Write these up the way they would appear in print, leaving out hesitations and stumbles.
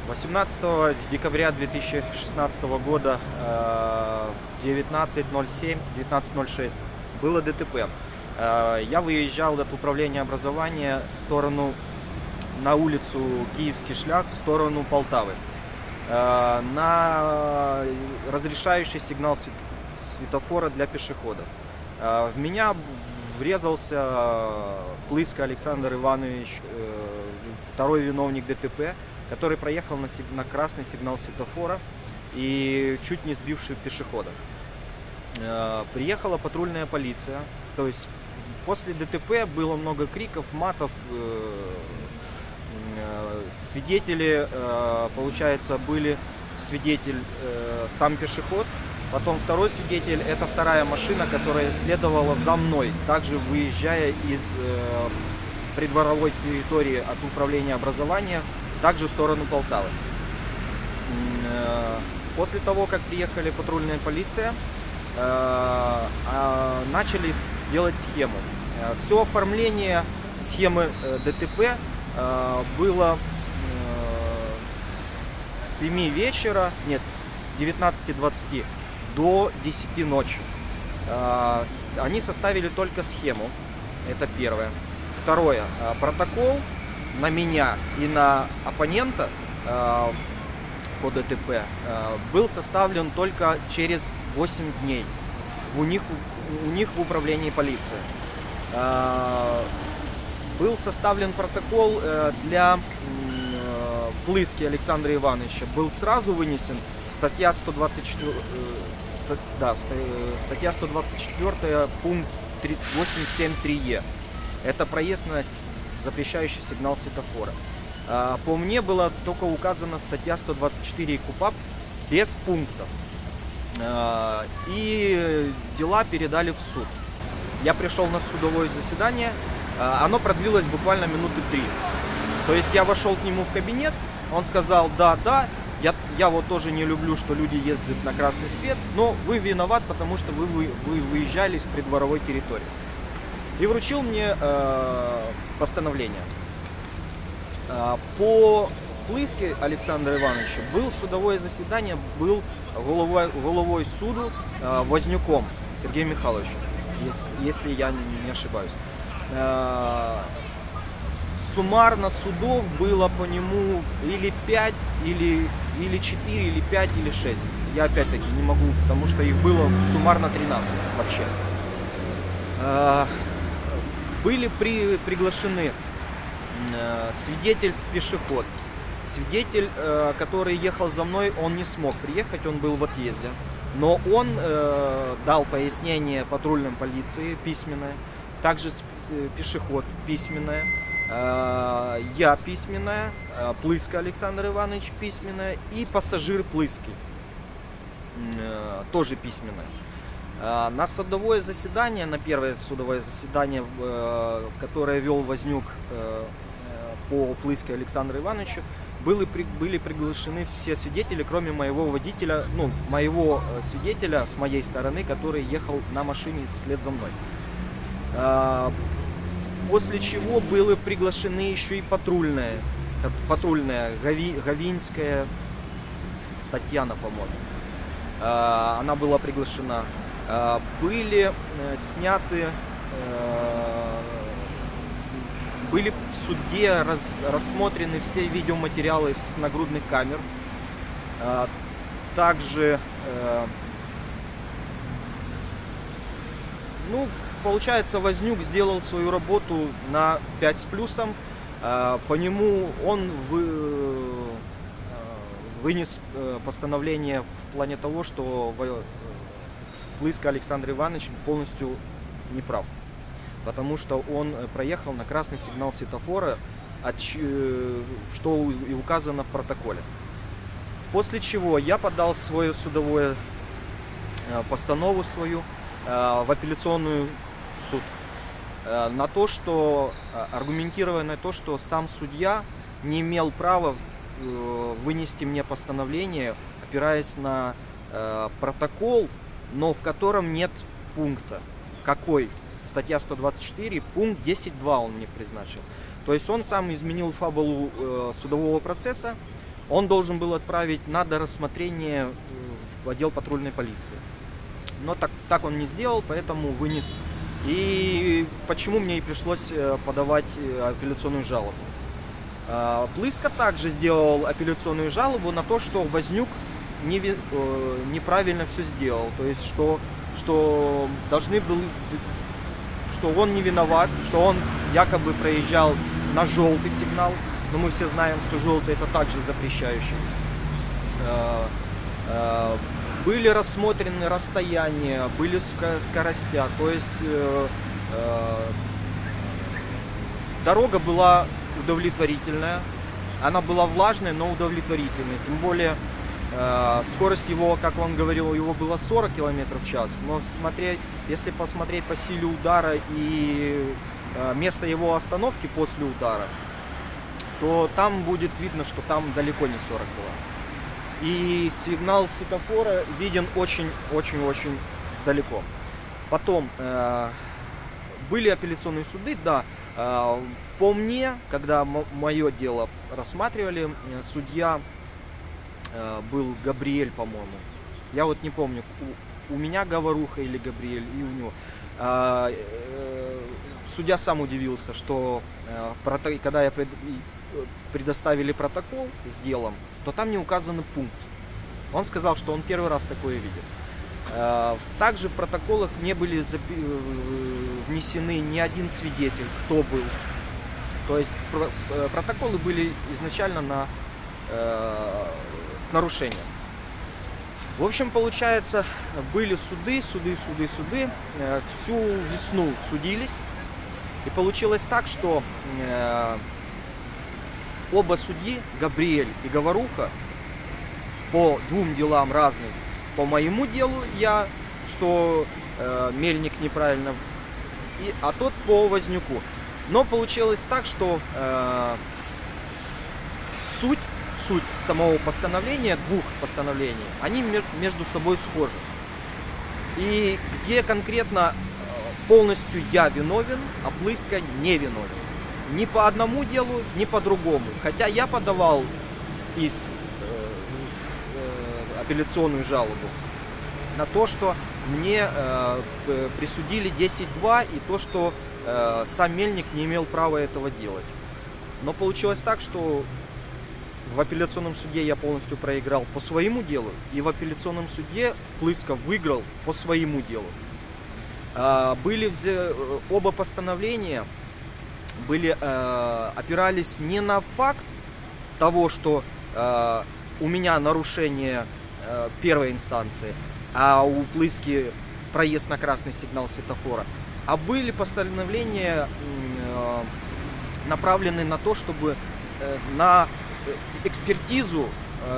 18 декабря 2016 года в 19:06 было ДТП. Я выезжал от управления образования в сторону, на улицу Киевский шлях, в сторону Полтавы. На разрешающий сигнал светофора для пешеходов. В меня врезался Плыска Александр Иванович, второй виновник ДТП, который проехал на красный сигнал светофора и чуть не сбивший пешехода. Приехала патрульная полиция, то есть после ДТП было много криков, матов, свидетели, получается, были свидетель сам пешеход, потом второй свидетель, это вторая машина, которая следовала за мной, также выезжая из придворовой территории от управления образования, также в сторону Полтавы. После того, как приехали патрульная полиция, начали делать схему. Все оформление схемы ДТП было с 7 вечера, нет, с 19:20 до 10 ночи. Они составили только схему, это первое. Второе, протокол на меня и на оппонента по ДТП был составлен только через 8 дней у них в управлении полиции. Был составлен протокол для Плыски Александра Ивановича, был сразу вынесен статья 124, пункт 87.3е. Это проезд на запрещающий сигнал светофора. По мне было только указана статья 124 КУПАП без пунктов. И дела передали в суд. Я пришел на судовое заседание, оно продлилось буквально минуты 3. То есть я вошел к нему в кабинет, он сказал: да, я вот тоже не люблю, что люди ездят на красный свет, но вы виноват, потому что вы выезжали с придворовой территории. И вручил мне постановление. По Плыске Александра Ивановича было судовое заседание, был головой суду Вознюком Сергеем Михайловичем, если я не ошибаюсь. Суммарно судов было по нему или 5, или 4, или 5, или 6. Я опять-таки не могу, потому что их было суммарно 13 вообще. Были приглашены свидетель-пешеход. Свидетель, который ехал за мной, он не смог приехать, он был в отъезде. Но он дал пояснение патрульной полиции письменное, также пешеход письменное, я письменное, Плыска Александр Иванович письменное и пассажир Плыски тоже письменное. На судовое заседание, на первое судовое заседание, которое вел Вознюк по Плыске Александру Ивановичу, были приглашены все свидетели, кроме моего водителя, ну, моего свидетеля с моей стороны, который ехал на машине вслед за мной. После чего были приглашены еще и патрульная Гавинская Татьяна, по-моему. Она была приглашена. Были сняты, были в суде рассмотрены все видеоматериалы с нагрудных камер. Также, ну, получается, Вознюк сделал свою работу на 5 с плюсом. По нему он вынес постановление в плане того, что Плыска Александр Иванович полностью не прав, потому что он проехал на красный сигнал светофора, что и указано в протоколе. После чего я подал свою судовую постанову свою в апелляционную суд на то, что аргументированно то, что сам судья не имел права вынести мне постановление, опираясь на протокол, но в котором нет пункта. Какой? Статья 124, пункт 10.2 он мне призначил. То есть он сам изменил фабулу судового процесса, он должен был отправить на дорассмотрение в отдел патрульной полиции. Но так он не сделал, поэтому вынес. И почему мне и пришлось подавать апелляционную жалобу. Плыска также сделал апелляционную жалобу на то, что Вознюк неправильно все сделал. То есть, что должны были, что он не виноват, что он якобы проезжал на желтый сигнал. Но мы все знаем, что желтый это также запрещающий. Были рассмотрены расстояния, были скоростя. То есть дорога была удовлетворительная. Она была влажной, но удовлетворительной. Тем более скорость его, как он говорил, его было 40 км в час. Но если посмотреть по силе удара и место его остановки после удара, то там будет видно, что там далеко не 40 было. И сигнал светофора виден очень-очень-очень далеко. Потом были апелляционные суды, да. По мне, когда мое дело рассматривали, судья был Габриэль, по-моему. Я вот не помню, у меня Говоруха или Габриэль, и у него. Судья сам удивился, что когда я предоставили протокол с делом, то там не указан пункт. Он сказал, что он первый раз такое видит. Также в протоколах не были внесены ни один свидетель, кто был. То есть протоколы были изначально с нарушением. В общем, получается, были суды. Всю весну судились. И получилось так, что оба судьи, Габриэль и Говоруха, по двум делам разным. По моему делу что Мельник неправильно, а тот по Вознюку. Но получилось так, что суть самого постановления, двух постановлений, они между собой схожи. И где конкретно полностью я виновен, а Плыска не виновен. Ни по одному делу, ни по другому. Хотя я подавал иск, апелляционную жалобу на то, что мне присудили 10-2 и то, что сам Мельник не имел права этого делать. Но получилось так, что в апелляционном суде я полностью проиграл по своему делу, и в апелляционном суде Плыска выиграл по своему делу. Оба постановления опирались не на факт того, что у меня нарушение первой инстанции, а у Плыски проезд на красный сигнал светофора, а были постановления направлены на то, чтобы на экспертизу,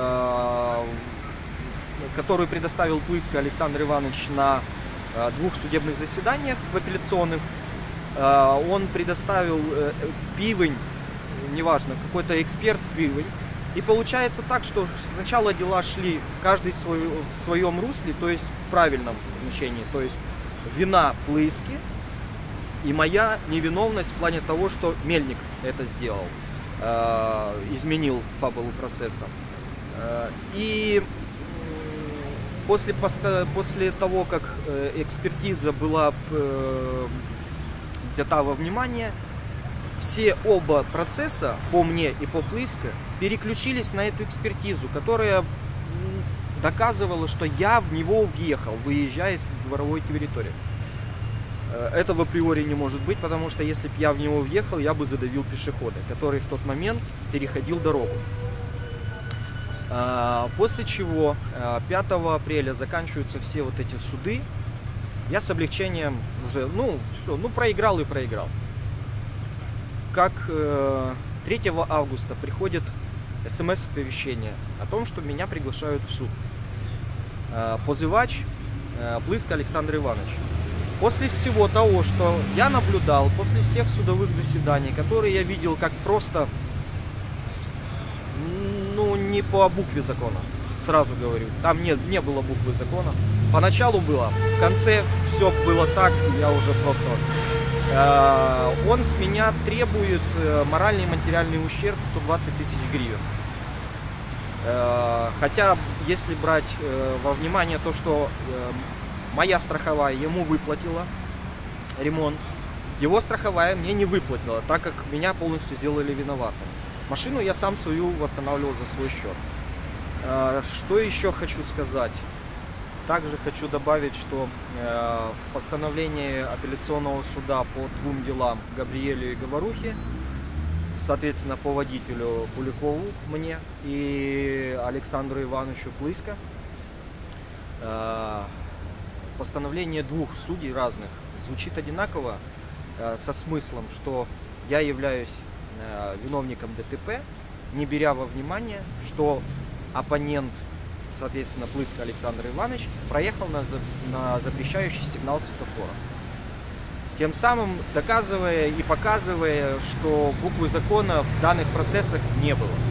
которую предоставил Плыска Александр Иванович на двух судебных заседаниях в апелляционных, он предоставил Пивень, неважно, какой-то эксперт Пивень. И получается так, что сначала дела шли каждый в своем русле, то есть в правильном значении, то есть вина Плыски и моя невиновность в плане того, что Мельник это сделал, изменил фабулу процесса. И после того, как экспертиза была взята во внимание, оба процесса, по мне и по Плыска, переключились на эту экспертизу, которая доказывала, что я в него въехал, выезжая из дворовой территории. Этого априори не может быть, потому что если бы я в него въехал, я бы задавил пешехода, который в тот момент переходил дорогу. После чего 5 апреля заканчиваются все вот эти суды. Я с облегчением уже, проиграл и проиграл. Как 3 августа приходит СМС-оповещение о том, что меня приглашают в суд. Позывач Плыска Александр Иванович. После всего того, что я наблюдал, после всех судовых заседаний, которые я видел как просто, не по букве закона, сразу говорю, там не было буквы закона. Поначалу было, в конце все было так, я уже просто... Он с меня требует моральный и материальный ущерб 120 тысяч гривен. Хотя, если брать во внимание то, что моя страховая ему выплатила ремонт, его страховая мне не выплатила, так как меня полностью сделали виноватым. Машину я сам свою восстанавливал за свой счет. Что еще хочу сказать? Также хочу добавить, что в постановлении апелляционного суда по 2 делам Габриэлю и Говорухе, соответственно, по водителю Куликову мне и Александру Ивановичу Плысько, постановление 2 судей разных звучит одинаково, со смыслом, что я являюсь виновником ДТП, не беря во внимание, что оппонент, соответственно, Плысько Александр Иванович, проехал на запрещающий сигнал светофора. Тем самым доказывая и показывая, что буквы закона в данных процессах не было.